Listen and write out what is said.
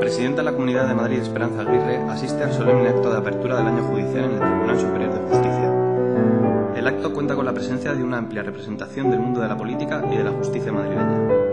presidenta de la Comunidad de Madrid, Esperanza Aguirre, asiste al solemne acto de apertura del año judicial en el Tribunal Superior de Justicia. El acto cuenta con la presencia de una amplia representación del mundo de la política y de la justicia madrileña.